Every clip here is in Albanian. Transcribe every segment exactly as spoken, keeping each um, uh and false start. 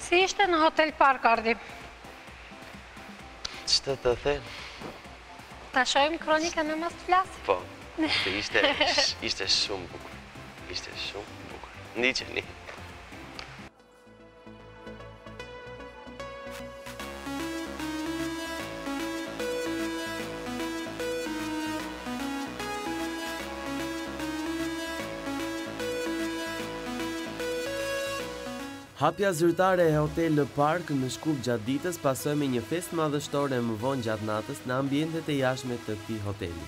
Si ishte në Hotel Park, Ardi? Ç'të të the? Ta shohim kronikën e mas të flasë? Po, ishte, ishte shumë bukur. Ishte shumë bukur. Ndiqeni. Hapja zyrtare e Hotel Le Park në Shkup gjatë ditës pasoi me një festë madhështore më vonë gjatë natës në ambientet e jashtme të këtij hoteli.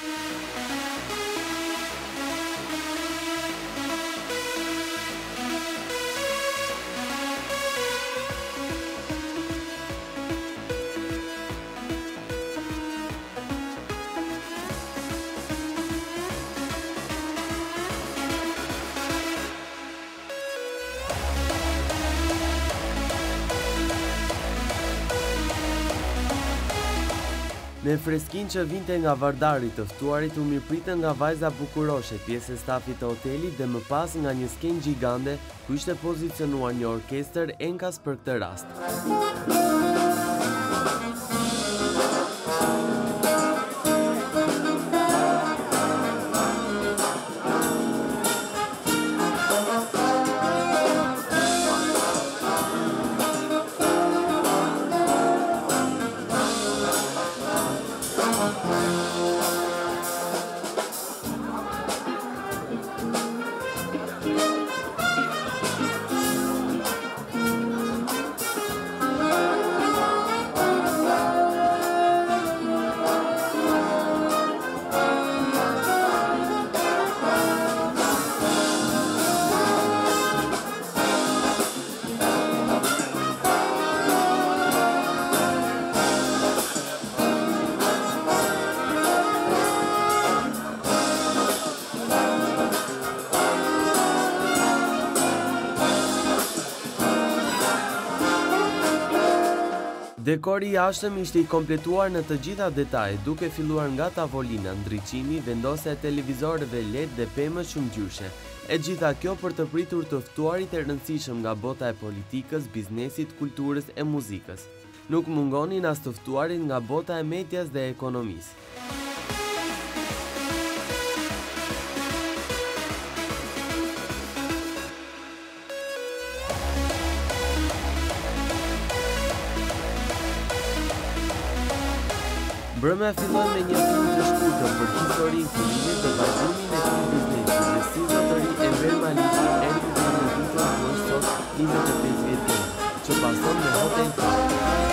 Me freskin që vinte nga vardari të ftuarit u mirëpritën nga vajza bukuroshe, pjesë e stafit të hotelit dhe më pas nga një skenë gjigande ku ishte pozicionuar një orkestër enkas për këtë rast. Dekori i jashtëm ishte i kompletuar në të gjitha detajet, duke filluar nga tavolina, ndriçimi, vendosja e televizorëve L E D dhe pemësh shumëgjyshe. E gjitha kjo për të pritur të ftuarit e rëndësishëm nga bota e politikës, biznesit, kulturës e muzikës. Nuk mungonin as të ftuarit nga bota e medias dhe ekonomisë. Mbrëmja filloi me një film të shkurtër për historinë filmit të vazhdimin e këtij biznesi dhe si zotëri e Enver Maliqi erdhi në ditën ku është sot njëzet e pesë vjeç, që pason në Hotel Park.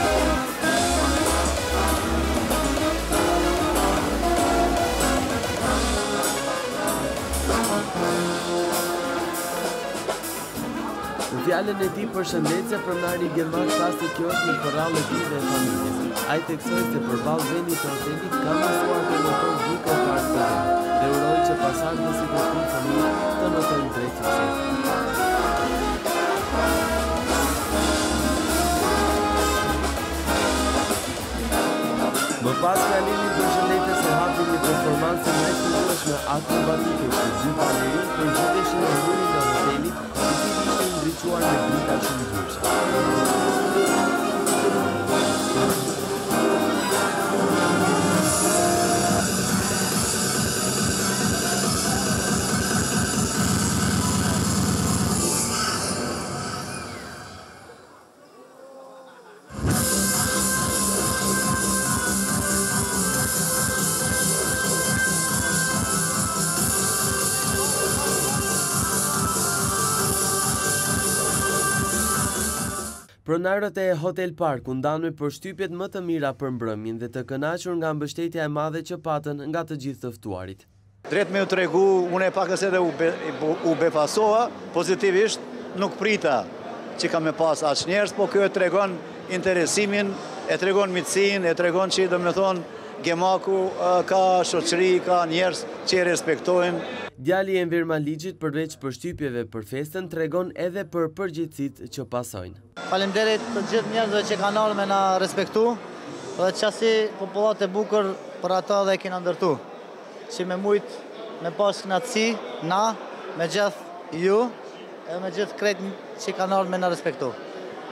Në fjalën e tij përshëndetje pronari Gjermak tha se kjo është një korrallë e tij dhe e familjes. Ai theksoi se përballë vendit të hotelit ka mësuar të notojnë duke e parë të dhe, dhe uroi që pasardhësit e tij familje të notojnë drejt suksesit. Më pas fjalimi përshëndetje se hapi një performancë më të njohshme akrobatike ku dy balerinë përgjitheshin në murin e hotelit, i cili ishte ndriçuar me drita shumëgjyshe. Pronarët e Hotel Park u ndanë me përshtypjet më të mira për mbrëmjen dhe të kënaqur nga mbështetja e madhe që patën nga të gjithë të ftuarit. Drejt me u tregu, unë e pakës edhe u, be, u befasova, pozitivisht nuk prita që ka me pas aq njerëz, po kjo e tregon interesimin, e tregon miqësinë, e tregon që do me thonë Gjemaku ka shoqëri, ka njerëz që e respektojnë. Djali i Enver Maliqit përveç përshtypjeve për festën tregon edhe për përgjegjësitë që pasojnë. Faleminderit të gjithë njerëzve që kanë ardhur me na respektu, dhe qasi popullat e bukur për ata dhe kena ndërtu. Që me mujt me pas knatësi, na, me gjithë ju, edhe me gjithë krejt që kanë ardhur me na respektu.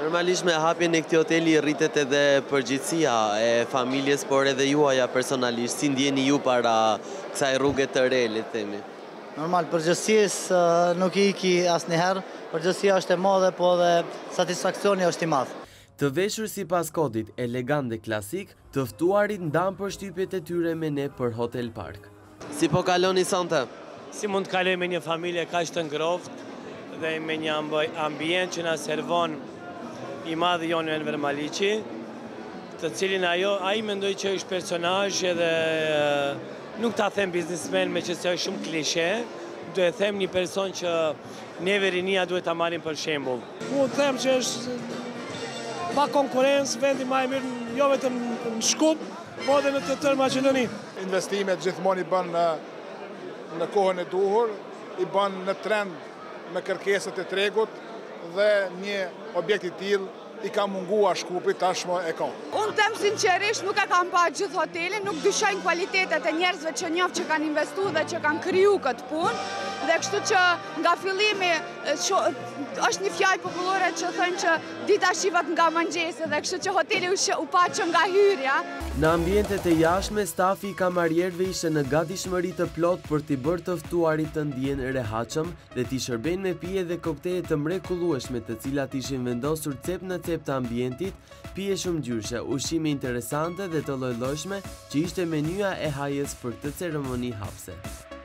Normalisht me hapjen e këtij hoteli rritet edhe përgjegjësia e familjes, por edhe juaja personalisht. Si ndjeni ju para kësaj rruge të re, le të themi? Normal, përgjithësisë nuk i iki asnjëherë, përgjithësia është e madhe, po edhe satisfaksioni është i madh. Të veshur sipas kodit elegant dhe klasik, të ftuarit ndan përshtypjet e tyre me ne për Hotel Park. Si po kaloni sonte? Si mund të kaloj me një familje kaq të ngrohtë dhe me një ambient që na servon i madh Joni Enver Maliqi, të cilin ajo ai mendoj që është personazh edhe nuk ta them biznesmen me që se është shumë klishe, do e them një person që neve rinia duhet ta marrim për shembull. Mund të them që është pa konkurrencë, vendi më i mirë jo vetëm në Shkup, po edhe në të tërë Maqedoni. Investimet gjithmonë i bën në, në kohën e duhur, i bën në trend me kërkesat e tregut dhe një objekt i tillë i ka mungua Shkupit, tashmë e ka. Unë them sinqerisht nuk e kam pa gjithë hotelin, nuk dyshojnë kualitetet e njerëzve që njoh që kanë investu dhe që kanë kriju këtë punë, dhe kështu që nga fillimi është një fjalë popullore që thënë që dita shivat nga mëngjesi, dhe kështu që hoteli u pa që nga hyrja. Në ambientet e jashtme, stafi i kamarierëve ishte në gatishmëri të plot për t'i bërë të ftuarit të ndjen rehatshëm dhe t'i shërbejnë me pije dhe koktele të mrekullueshme, të cilat ishin vendosur cep në cep të ambientit, pije shumëngjyrëshe, ushqime interesante dhe të lloj-llojshme, që ishte menyja e hajës për këtë ceremoni hapse.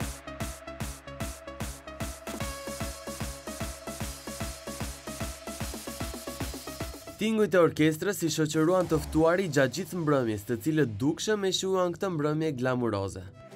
Tingujt e orkestrës i shoqëruan të ftuarit gjatë gjithë mbrëmjes, të cilët dukshëm e shuan këtë mbrëmje glamuroze.